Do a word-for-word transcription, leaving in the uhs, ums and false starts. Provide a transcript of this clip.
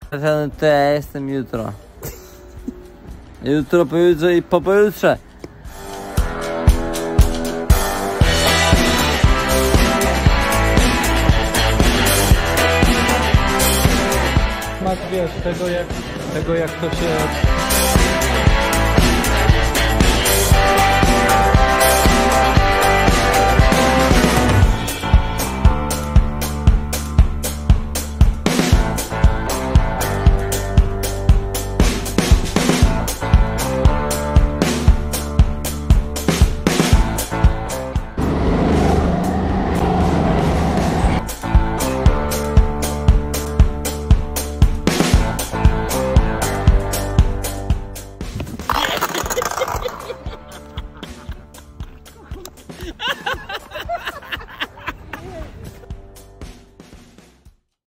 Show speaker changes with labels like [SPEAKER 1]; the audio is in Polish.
[SPEAKER 1] To ja jestem jutro. Jutro, pojutrze i po pojutrze.
[SPEAKER 2] Masz, wiesz, tego jak, tego jak to się